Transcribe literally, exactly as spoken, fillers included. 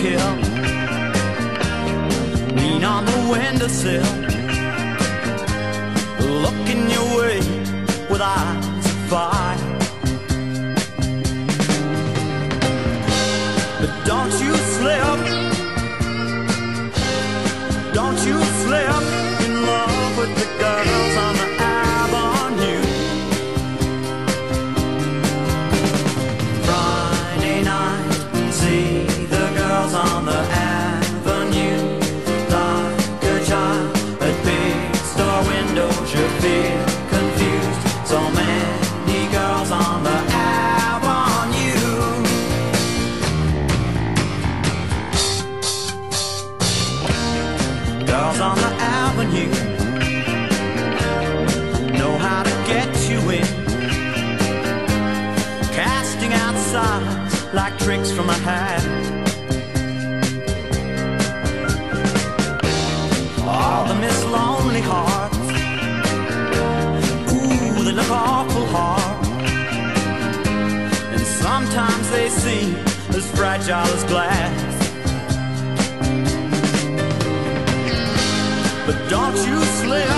kill. Lean on the windowsill, looking your way with eyes of fire. But don't you slip, don't you slip in love with the girls on the avenue. Friday night, see the girls on the avenue. Like a child at big store windows, you feel confused. So many girls on the avenue. Girls on the avenue know how to get you in, casting out signs like tricks from a hat. All the Miss Lonely Hearts, ooh, they look awful hard, and sometimes they seem as fragile as glass. But don't you slip,